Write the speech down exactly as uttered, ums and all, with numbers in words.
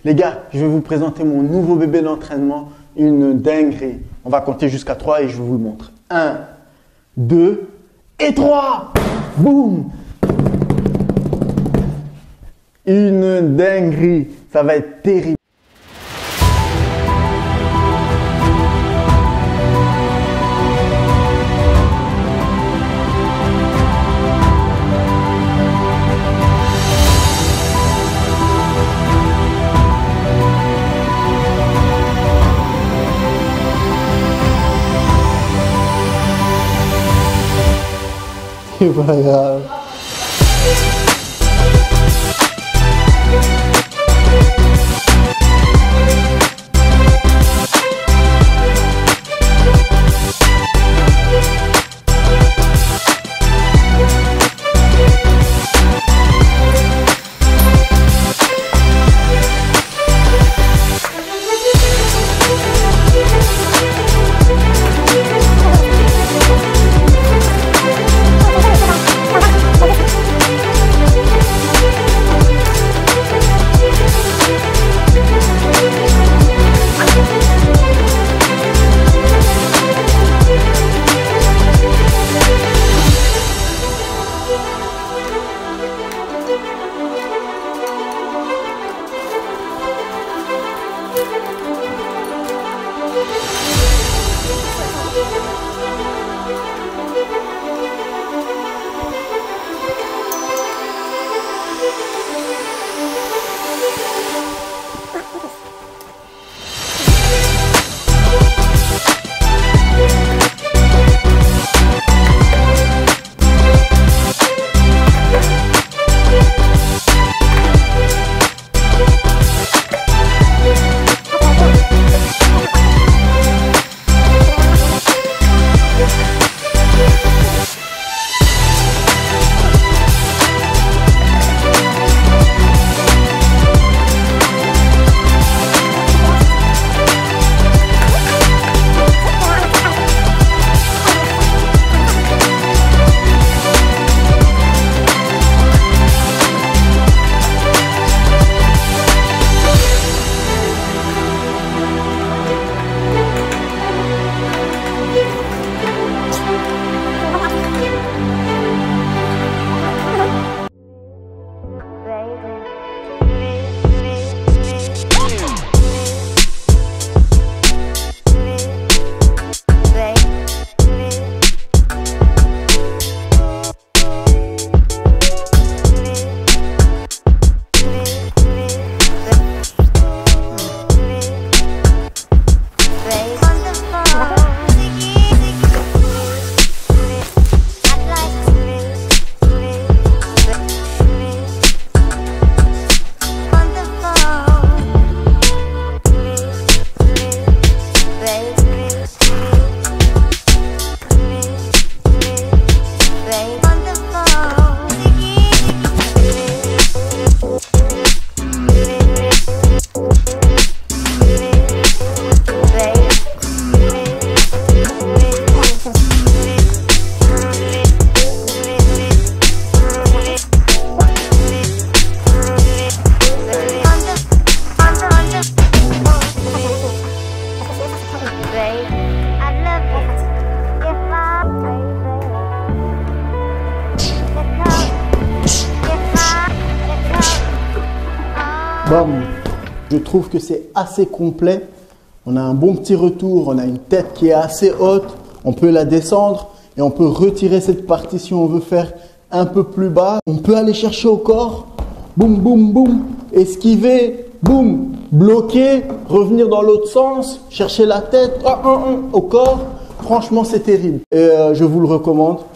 Les gars, je vais vous présenter mon nouveau bébé d'entraînement, une dinguerie. On va compter jusqu'à trois et je vous le montre. un, deux et trois. Boum! Une dinguerie. Ça va être terrible. C'est pas grave. Bon, je trouve que c'est assez complet. On a un bon petit retour, on a une tête qui est assez haute. On peut la descendre et on peut retirer cette partie si on veut faire un peu plus bas. On peut aller chercher au corps. Boum, boum, boum. Esquiver. Boum. Bloquer. Revenir dans l'autre sens. Chercher la tête. Oh, oh, oh, au corps. Franchement, c'est terrible. Et euh, je vous le recommande.